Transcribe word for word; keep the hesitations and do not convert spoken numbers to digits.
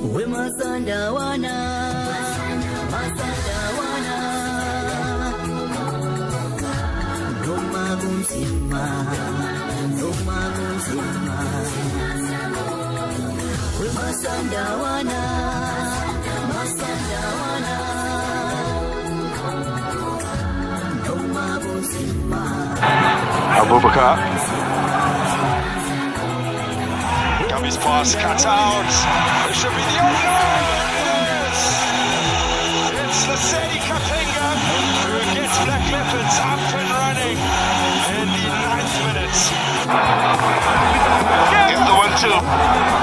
We Masandawana, Masandawana, Noma Gunsima, Noma Gunsima. We Masandawana, Masandawana, Noma Gunsima. Abubakar. His pass cut out. It should be the opener. Yes! It's Lesedi Kapinga who gets Black Leopards up and running in the ninth minute. Get the one two.